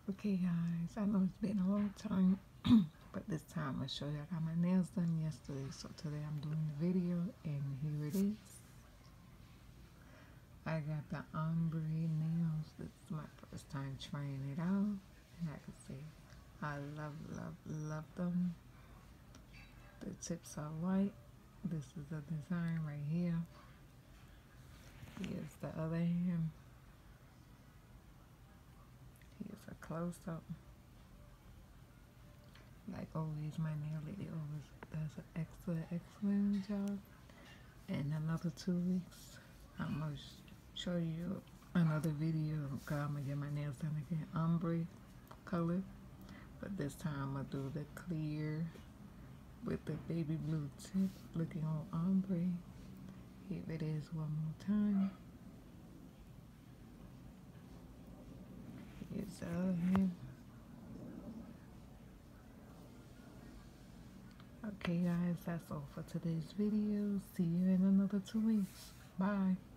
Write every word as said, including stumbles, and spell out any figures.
Okay guys, I know it's been a long time, but this time I'm gonna show you I got my nails done yesterday. So today I'm doing the video and here it is. I got the ombre nails. This is my first time trying it out. And I can say I love, love, love them. The tips are white. This is the design right here. Here's the other hand. Here's a close-up. Like always, my nail lady always does an excellent, excellent job. In another two weeks, I'm going to show you another video. Cause I'm going to get my nails done again. Ombre color. But this time, I'm going to do the clear with the baby blue tip. Looking on ombre. Here it is one more time. Here's the other hand. Okay guys, that's all for today's video. See you in another two weeks. Bye.